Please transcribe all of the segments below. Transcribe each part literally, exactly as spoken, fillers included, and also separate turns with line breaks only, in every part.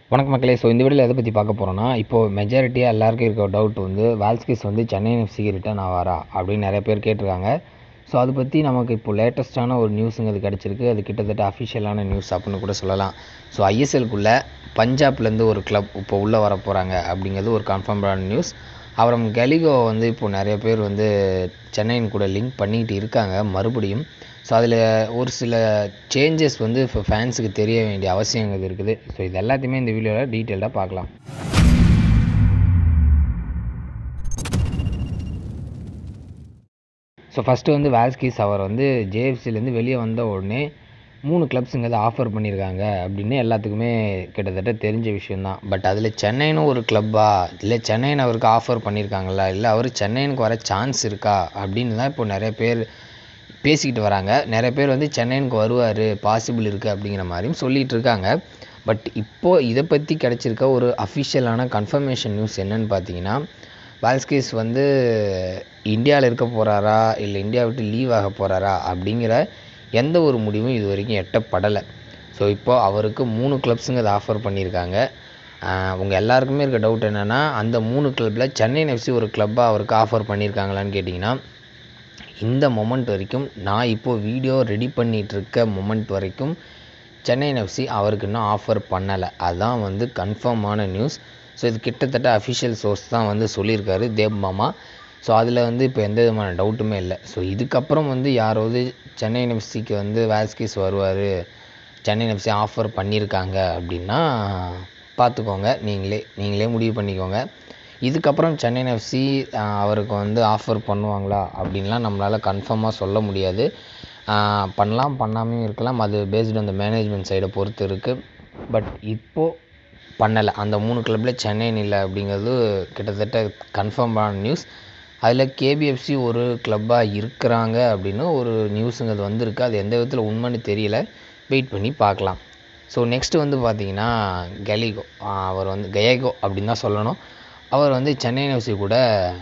வணக்கம் மக்களே. ஸோ இந்த வீடியோவில் எதை பற்றி பார்க்க போகிறோன்னா, இப்போது மெஜாரிட்டியாக எல்லாருக்கும் இருக்க டவுட் வந்து வால்ஸ்கிஸ் வந்து சென்னை எஃப்சிக்கு ரிட்டர்ன் ஆவாரா அப்படின்னு நிறைய பேர் கேட்டிருக்காங்க. ஸோ அதை பற்றி நமக்கு இப்போ லேட்டஸ்ட்டான ஒரு நியூஸுங்க அது கிடச்சிருக்கு. அது கிட்டத்தட்ட அஃபிஷியலான நியூஸ் அப்படின்னு கூட சொல்லலாம். ஸோ ஐஎஸ்எல்குள்ளே பஞ்சாப்லேருந்து ஒரு கிளப் இப்போ உள்ளே வர போகிறாங்க அப்படிங்கிறது ஒரு கன்ஃபார்மான நியூஸ். அப்புறம் கெலிகோ வந்து இப்போது நிறைய பேர் வந்து சென்னையின் கூட லிங்க் பண்ணிக்கிட்டு இருக்காங்க மறுபடியும். ஸோ அதில் ஒரு சில சேஞ்சஸ் வந்து இப்போ ஃபேன்ஸுக்கு தெரிய வேண்டிய அவசியங்கள் இருக்குது. ஸோ இது எல்லாத்தையுமே இந்த வீடியோவில் டீட்டெயில்டாக பார்க்கலாம். ஸோ ஃபஸ்ட்டு வந்து வால்ஸ்கிஸ் அவர் வந்து ஜேஎஃப்சிலேருந்து வெளியே வந்த உடனே மூணு கிளப்ஸுங்க அதை ஆஃபர் பண்ணியிருக்காங்க அப்படின்னு எல்லாத்துக்குமே கிட்டத்தட்ட தெரிஞ்ச விஷயந்தான். பட் அதில் சென்னைன்னு ஒரு கிளப்பா, இல்லை சென்னைன்னு அவருக்கு ஆஃபர் பண்ணியிருக்காங்களா, இல்லை அவர் சென்னைனுக்கு வர சான்ஸ் இருக்கா அப்படின்னு தான் இப்போ நிறைய பேர் பேசிக்கிட்டு வராங்க. நிறைய பேர் வந்து சென்னைனுக்கு வருவார், பாசிபிள் இருக்குது அப்படிங்கிற மாதிரியும் சொல்லிகிட்டு இருக்காங்க. பட் இப்போது இதை பற்றி கிடச்சிருக்க ஒரு அஃபிஷியலான கன்ஃபர்மேஷன் நியூஸ் என்னன்னு பார்த்தீங்கன்னா, வால்ஸ்கிஸ் வந்து இந்தியாவில் இருக்க போகிறாரா, இல்லை இந்தியா விட்டு லீவ் ஆக போகிறாரா அப்படிங்கிற எந்த ஒரு முடிவும் இது வரைக்கும் எட்டப்படலை. ஸோ இப்போது அவருக்கு மூணு கிளப்ஸுங்க அதை ஆஃபர் பண்ணியிருக்காங்க. உங்கள் எல்லாருக்குமே இருக்க டவுட் என்னென்னா, அந்த மூணு கிளப்பில் சென்னை எஃப்சி ஒரு கிளப்பாக அவருக்கு ஆஃபர் பண்ணியிருக்காங்களான்னு கேட்டிங்கன்னா, இந்த மொமெண்ட் வரைக்கும், நான் இப்போது வீடியோ ரெடி பண்ணிகிட்ருக்க மொமெண்ட் வரைக்கும் சென்னை எஃப்சி அவருக்கு இன்னும் ஆஃபர் பண்ணலை. அதுதான் வந்து கன்ஃபார்மான நியூஸ். ஸோ இது கிட்டத்தட்ட அஃபிஷியல் சோர்ஸ் தான் வந்து சொல்லியிருக்காரு தேவ் மாமா. ஸோ அதில் வந்து இப்போ எந்த விதமான டவுட்டுமே இல்லை. ஸோ இதுக்கப்புறம் வந்து யாராவது சென்னை எஃப்சிக்கு வந்து வால்ஸ்கிஸ் வருவார், சென்னை எஃப்சி ஆஃபர் பண்ணியிருக்காங்க அப்படின்னா பார்த்துக்கோங்க, நீங்களே நீங்களே முடிவு பண்ணிக்கோங்க. இதுக்கப்புறம் சென்னை எஃப்சி அவருக்கு வந்து ஆஃபர் பண்ணுவாங்களா அப்படின்லாம் நம்மளால் கன்ஃபார்மாக சொல்ல முடியாது. பண்ணலாம், பண்ணாமையும் இருக்கலாம். அது பேஸ்டு அந்த மேனேஜ்மெண்ட் சைடை பொறுத்து இருக்குது. பட் இப்போது பண்ணலை. அந்த மூணு கிளப்பில் சென்னைன்னு இல்லை அப்படிங்கிறது கிட்டத்தட்ட கன்ஃபார்மான நியூஸ். அதில் கேபிஎஃப்சி ஒரு கிளப்பாக இருக்கிறாங்க அப்படின்னு ஒரு நியூஸுங்கிறது வந்திருக்கு. அது எந்த விதத்தில் உண்மைன்னு தெரியல, வெயிட் பண்ணி பார்க்கலாம். ஸோ நெக்ஸ்ட்டு வந்து பார்த்திங்கன்னா, கெலிகோ அவர் வந்து கயேகோ அப்படின்னு தான் சொல்லணும். அவர் வந்து சென்னை எஃப்சி கூட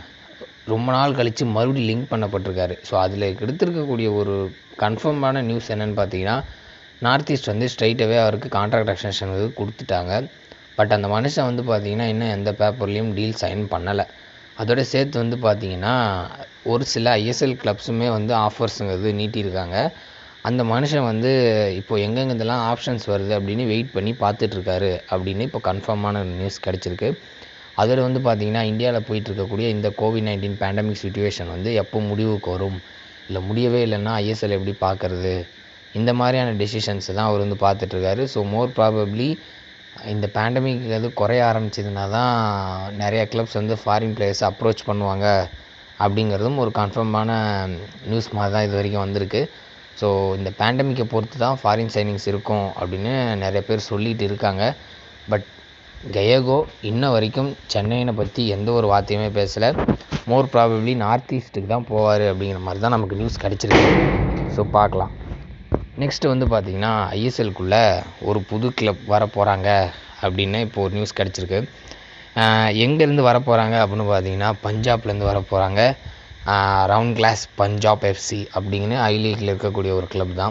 ரொம்ப நாள் கழித்து மறுபடியும் லிங்க் பண்ணப்பட்டிருக்காரு. ஸோ அதில் எடுத்திருக்கக்கூடிய ஒரு கன்ஃபார்மான நியூஸ் என்னென்னு பார்த்தீங்கன்னா, நார்த் ஈஸ்ட் வந்து ஸ்ட்ரைட்டாகவே அவருக்கு கான்ட்ராக்ட் எக்ஸ்டென்ஷன் வந்து கொடுத்துட்டாங்க. பட் அந்த மனுஷன் வந்து பார்த்திங்கன்னா இன்னும் எந்த பேப்பர்லேயும் டீல் சைன் பண்ணலை. அதோட சேர்த்து வந்து பார்த்திங்கன்னா, ஒரு சில ஐஎஸ்எல் கிளப்ஸுமே வந்து ஆஃபர்ஸுங்கிறது நீட்டியிருக்காங்க. அந்த மனுஷன் வந்து இப்போது எங்கெங்கெல்லாம் ஆப்ஷன்ஸ் வருது அப்படின்னு வெயிட் பண்ணி பார்த்துட்ருக்காரு அப்படின்னு இப்போ கன்ஃபார்மான நியூஸ் கிடச்சிருக்கு. அதில் வந்து பார்த்திங்கன்னா, இந்தியாவில் போயிட்டுருக்கக்கூடிய இந்த கோவிட் நைன்டீன் பேண்டமிக் சிச்சுவேஷன் வந்து எப்போ முடிவுக்கு வரும், இல்லை முடியவே இல்லைன்னா ஐஎஸ்எல் எப்படி பார்க்குறது, இந்த மாதிரியான டெசிஷன்ஸ் தான் அவர் வந்து பார்த்துட்ருக்காரு. ஸோ மோர் ப்ராபப்ளி இந்த பேண்டமிக் அது குறைய ஆரம்பிச்சதுனா தான் நிறையா கிளப்ஸ் வந்து ஃபாரின் பிளேயர்ஸை அப்ரோச் பண்ணுவாங்க அப்படிங்கிறதும் ஒரு கன்ஃபார்மான நியூஸ் மாதிரி தான் இது வரைக்கும் வந்திருக்கு. ஸோ இந்த பேண்டமிக்கை பொறுத்து தான் ஃபாரின் சைனிங்ஸ் இருக்கும் அப்படின்னு நிறைய பேர் சொல்லிகிட்டு இருக்காங்க. பட் கயேகோ இன்ன வரைக்கும் சென்னையினை பற்றி எந்த ஒரு வார்த்தையுமே பேசலை. மோர் ப்ராபப்ளி நார்த் ஈஸ்ட்டுக்கு தான் போவார் அப்படிங்கிற மாதிரி தான் நமக்கு நியூஸ் கிடச்சிருக்கு. ஸோ பார்க்கலாம். நெக்ஸ்ட்டு வந்து பார்த்திங்கன்னா, ஐஎஸ்எல்குள்ளே ஒரு புது கிளப் வர போகிறாங்க அப்படின்னு இப்போ ஒரு நியூஸ் கிடச்சிருக்கு. எங்கேருந்து வர போகிறாங்க அப்படின்னு பார்த்தீங்கன்னா, பஞ்சாப்லேருந்து வர போகிறாங்க. ரவுண்ட் கிளாஸ் பஞ்சாப் எஃப்சி அப்படிங்கிற ஐ லீக்கில் இருக்கக்கூடிய ஒரு கிளப் தான்.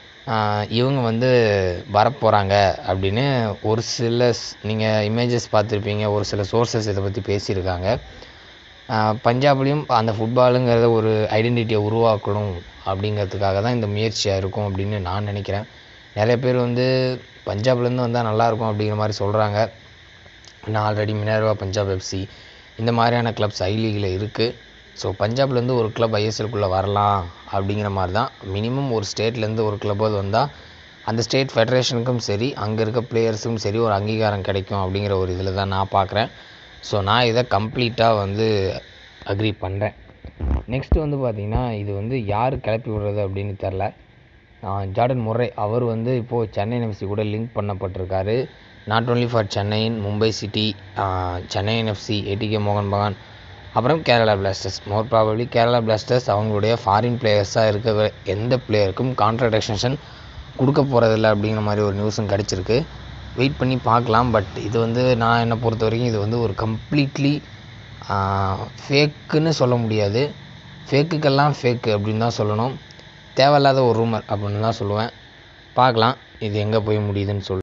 இவங்க வந்து வரப்போகிறாங்க அப்படின்னு ஒரு சில நீங்கள் இமேஜஸ் பார்த்துருப்பீங்க, ஒரு சில சோர்ஸஸ் இதை பற்றி பேசியிருக்காங்க. பஞ்சாப்லேயும் அந்த ஃபுட்பாலுங்கிறத ஒரு ஐடென்டிட்டியை உருவாக்கணும் அப்படிங்கிறதுக்காக தான் இந்த முயற்சியாக இருக்கும் அப்படின்னு நான் நினைக்கிறேன். நிறைய பேர் வந்து பஞ்சாப்லேருந்து வந்தால் நல்லாயிருக்கும் அப்படிங்கிற மாதிரி சொல்கிறாங்க. நான் ஆல்ரெடி மினர்வா பஞ்சாப் எஃப்சி இந்த மாதிரியான கிளப்ஸ் ஐ லீகில் இருக்குது. ஸோ பஞ்சாப்லேருந்து ஒரு கிளப் ஐஎஸ்எல்குள்ளே வரலாம் அப்படிங்கிற மாதிரி தான். மினிமம் ஒரு ஸ்டேட்லேருந்து ஒரு கிளப்பாவது வந்தால் அந்த ஸ்டேட் ஃபெடரேஷனுக்கும் சரி, அங்கே இருக்க பிளேயர்ஸுக்கும் சரி ஒரு அங்கீகாரம் கிடைக்கும் அப்படிங்கிற ஒரு இதில் தான் நான் பார்க்குறேன். ஸோ நான் இதை கம்ப்ளீட்டாக வந்து அக்ரி பண்ணுறேன். நெக்ஸ்ட்டு வந்து பார்த்திங்கன்னா, இது வந்து யார் கிளப்பி விடுறது அப்படின்னு தெரில. ஜார்டன் முர்ரே அவர் வந்து இப்போது சென்னை எஃப்சி கூட லிங்க் பண்ணப்பட்டிருக்காரு. Not only for Chennaiyin, Mumbai City, Chennai FC, ATK மோகன் பகான், அப்புறம் Kerala Blasters. More probably Kerala Blasters அவங்களுடைய ஃபாரின் பிளேயர்ஸாக இருக்க எந்த பிளேயருக்கும் கான்ட்ராக்ட் எக்ஸ்டென்ஷன் கொடுக்க போகிறதில்ல அப்படிங்கிற மாதிரி ஒரு நியூஸும் கிடச்சிருக்கு. வெயிட் பண்ணி பார்க்கலாம். பட் இது வந்து நான் என்னை பொறுத்த வரைக்கும் இது வந்து ஒரு கம்ப்ளீட்லி ஃபேக்குன்னு சொல்ல முடியாது. ஃபேக்குக்கெல்லாம் ஃபேக்கு அப்படின்னு தான் சொல்லணும். தேவையில்லாத ஒரு ரூமர் அப்படின்னு தான் சொல்லுவேன். பார்க்கலாம் இது எங்கே போய் முடியுதுன்னு சொல்லி.